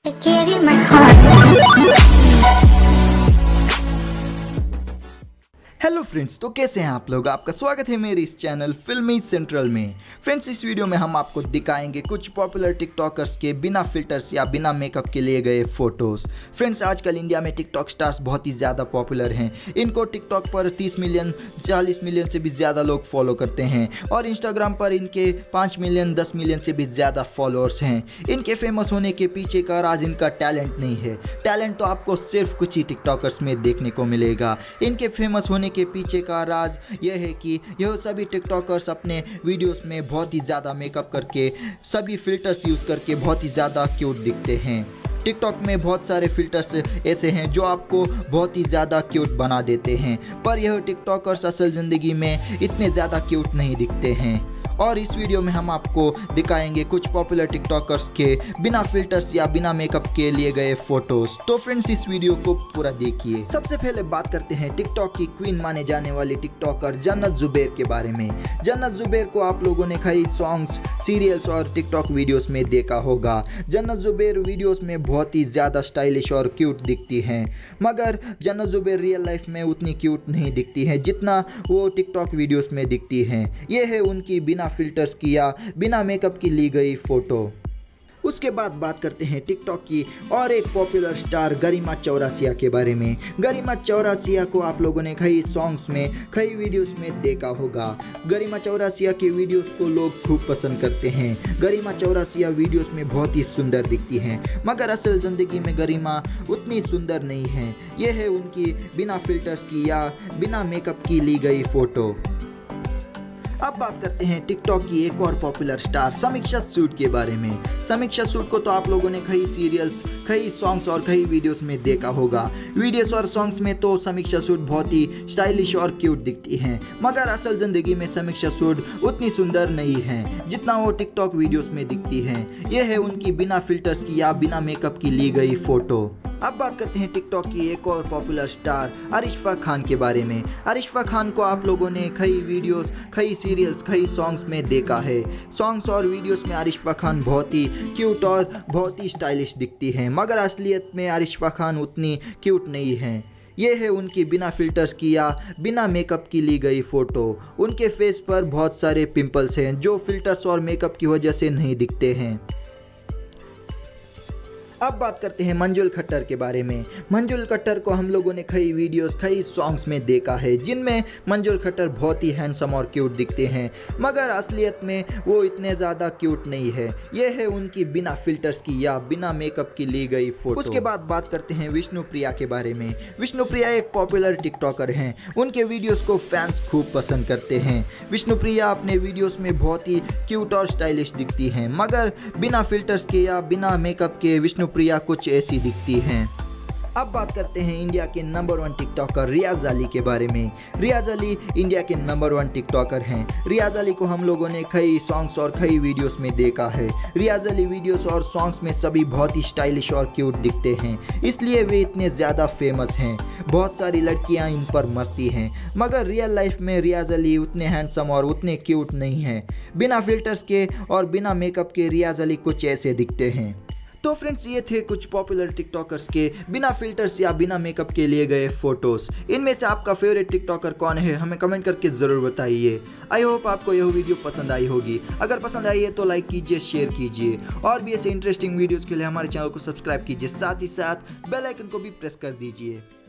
I gave you my heart. Hello friends, तो कैसे हैं आप लोग। आपका स्वागत है मेरे इस चैनल फिल्मी सेंट्रल में। फ्रेंड्स, इस वीडियो में हम आपको दिखाएंगे कुछ पॉपुलर टिकटॉकर्स के बिना फिल्टर्स या बिना मेकअप के लिए गए फोटोज़। फ्रेंड्स, आजकल इंडिया में टिकटॉक स्टार्स बहुत ही ज़्यादा पॉपुलर हैं। इनको टिकटॉक पर 30 मिलियन 40 मिलियन से भी ज़्यादा लोग फॉलो करते हैं और इंस्टाग्राम पर इनके 5 मिलियन 10 मिलियन से भी ज़्यादा फॉलोअर्स हैं। इनके फेमस होने के पीछे का राज इनका टैलेंट नहीं है। टैलेंट तो आपको सिर्फ कुछ ही टिकटॉकर्स में देखने को मिलेगा। इनके फेमस होने के पीछे का राज यह है कि यह सभी टिकटॉकर्स अपने वीडियोस में बहुत ही ज़्यादा मेकअप करके, सभी फिल्टर्स यूज़ करके बहुत ही ज़्यादा क्यूट दिखते हैं। टिकटॉक में बहुत सारे फिल्टर्स ऐसे हैं जो आपको बहुत ही ज़्यादा क्यूट बना देते हैं, पर यह टिकटॉकर्स असल ज़िंदगी में इतने ज़्यादा क्यूट नहीं दिखते हैं। और इस वीडियो में हम आपको दिखाएंगे कुछ पॉपुलर टिकटॉकर्स के बिना फिल्टर्स या बिना मेकअप के लिए गए फोटोज। तो फ्रेंड्स, इस वीडियो को पूरा देखिए। सबसे पहले बात करते हैं टिकटॉक की क्वीन माने जाने वाली टिकटॉकर जन्नत जुबैर के बारे में। जन्नत जुबैर को आप लोगों ने कई सॉन्ग्स, सीरियल्स और टिकटॉक वीडियोस में देखा होगा। जन्नत जुबैर वीडियोस में बहुत ही ज़्यादा स्टाइलिश और क्यूट दिखती हैं, मगर जन्नत जुबैर रियल लाइफ में उतनी क्यूट नहीं दिखती है जितना वो टिकटॉक वीडियोस में दिखती हैं। ये है उनकी बिना फिल्टर्स की या बिना मेकअप की ली गई फोटो। उसके बाद बात करते हैं टिकटॉक की और एक पॉपुलर स्टार गरिमा चौरासिया के बारे में। गरिमा चौरासिया को आप लोगों ने कई सॉन्ग्स में, कई वीडियोस में देखा होगा। गरिमा चौरासिया के वीडियोस को लोग खूब पसंद करते हैं। गरिमा चौरासिया वीडियोस में बहुत ही सुंदर दिखती हैं, मगर असल ज़िंदगी में गरिमा उतनी सुंदर नहीं है। यह है उनकी बिना फिल्टर्स की या बिना मेकअप की ली गई फोटो। अब बात करते हैं टिकटॉक की एक और पॉपुलर स्टार समीक्षा सूद के बारे में। समीक्षा सूद को तो आप लोगों ने कई सीरियल्स, कई सॉन्ग्स और कई वीडियोस में देखा होगा। वीडियोस और सॉन्ग्स में तो समीक्षा सूद बहुत ही स्टाइलिश और क्यूट दिखती हैं, मगर असल ज़िंदगी में समीक्षा सूद उतनी सुंदर नहीं है जितना वो टिकटॉक वीडियोस में दिखती हैं। यह है उनकी बिना फिल्टर्स की या बिना मेकअप की ली गई फोटो। अब बात करते हैं टिकटॉक की एक और पॉपुलर स्टार अरिशफा खान के बारे में। अरिशफा खान को आप लोगों ने कई वीडियोस, कई सीरियल्स, कई सॉन्ग्स में देखा है। सॉन्ग्स और वीडियोस में अरिशफा खान बहुत ही क्यूट और बहुत ही स्टाइलिश दिखती हैं, मगर असलियत में अरिशफा खान उतनी क्यूट नहीं हैं। ये है उनकी बिना फिल्टर्स की या बिना मेकअप की ली गई फोटो। उनके फेस पर बहुत सारे पिंपल्स हैं जो फिल्टर्स और मेकअप की वजह से नहीं दिखते हैं। अब बात करते हैं मंजुल खट्टर के बारे में। मंजुल खट्टर को हम लोगों ने कई वीडियोस, कई सॉन्ग्स में देखा है जिनमें मंजुल खट्टर बहुत ही हैंडसम और क्यूट दिखते हैं, मगर असलियत में वो इतने ज़्यादा क्यूट नहीं है। यह है उनकी बिना फिल्टर्स की या बिना मेकअप की ली गई फोटो। उसके बाद बात करते हैं विष्णुप्रिया के बारे में। विष्णुप्रिया एक पॉपुलर टिकटॉकर हैं। उनके वीडियोज़ को फैंस खूब पसंद करते हैं। विष्णुप्रिया अपने वीडियोज़ में बहुत ही क्यूट और स्टाइलिश दिखती हैं, मगर बिना फिल्टर्स के या बिना मेकअप के विष्णुप्रिया कुछ ऐसी दिखती हैं। अब बात करते हैं इंडिया के नंबर 1 टिकटॉकर रियाज अली के बारे में। रियाज अली इंडिया के नंबर 1 टिकटॉकर हैं। रियाज अली को हम लोगों ने कई सॉन्ग्स और कई वीडियोस में देखा है। रियाज अली वीडियोस और सॉन्ग्स में सभी बहुत ही स्टाइलिश और क्यूट दिखते हैं, इसलिए वे इतने ज़्यादा फेमस हैं। बहुत सारी लड़कियां इन पर मरती हैं, मगर रियल लाइफ में रियाज अली उतने हैंडसम और उतने क्यूट नहीं हैं। बिना फिल्टर्स के और बिना मेकअप के रियाज अली कुछ ऐसे दिखते हैं। तो फ्रेंड्स, ये थे कुछ पॉपुलर टिकटॉकर्स के बिना फिल्टर्स या बिना मेकअप के लिए गए फोटोज़। इनमें से आपका फेवरेट टिकटॉकर कौन है, हमें कमेंट करके ज़रूर बताइए। आई होप आपको यह वीडियो पसंद आई होगी। अगर पसंद आई है तो लाइक कीजिए, शेयर कीजिए और भी ऐसे इंटरेस्टिंग वीडियोज़ के लिए हमारे चैनल को सब्सक्राइब कीजिए। साथ ही साथ बेल आइकन को भी प्रेस कर दीजिए।